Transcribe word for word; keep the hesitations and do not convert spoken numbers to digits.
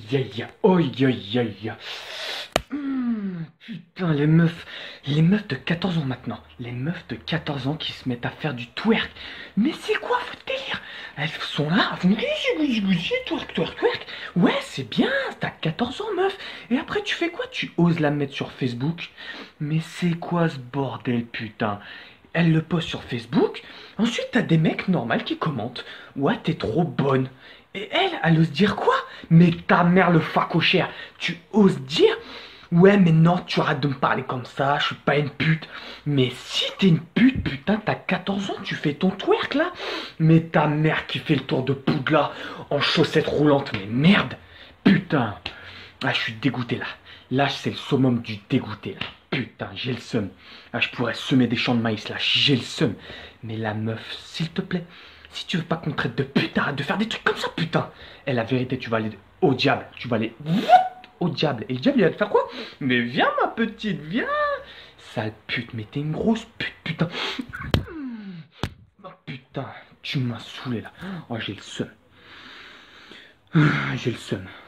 aïe, aïe, aïe, aïe. Hum, putain, les meufs, les meufs de quatorze ans maintenant, les meufs de quatorze ans qui se mettent à faire du twerk. Mais c'est quoi votre délire? Elles sont là, elles font twerk, twerk, twerk. Ouais, c'est bien, t'as quatorze ans, meuf. Et après, tu fais quoi? Tu oses la mettre sur Facebook? Mais c'est quoi ce bordel, putain? Elle le poste sur Facebook. Ensuite, t'as des mecs normaux qui commentent. Ouais, t'es trop bonne. Et elle, elle ose dire quoi? Mais ta mère, le facochère, tu oses dire? Ouais, mais non, tu arrêtes de me parler comme ça, je suis pas une pute. Mais si t'es une pute, putain, t'as quatorze ans, tu fais ton twerk là. Mais ta mère qui fait le tour de Poudlard en chaussettes roulantes, mais merde. Putain. Ah, je suis dégoûté là. Là, c'est le summum du dégoûté là. Putain, j'ai le seum. Ah, je pourrais semer des champs de maïs là, j'ai le seum. Mais la meuf, s'il te plaît, si tu veux pas qu'on traite de pute, arrête de faire des trucs comme ça, putain. Et la vérité, tu vas aller au diable. Tu vas aller au diable. Et le diable, il va te faire quoi? Mais viens, ma petite, viens. Sale pute, mais t'es une grosse pute, putain. Oh putain, tu m'as saoulé là. Oh, j'ai le seum. J'ai le seum.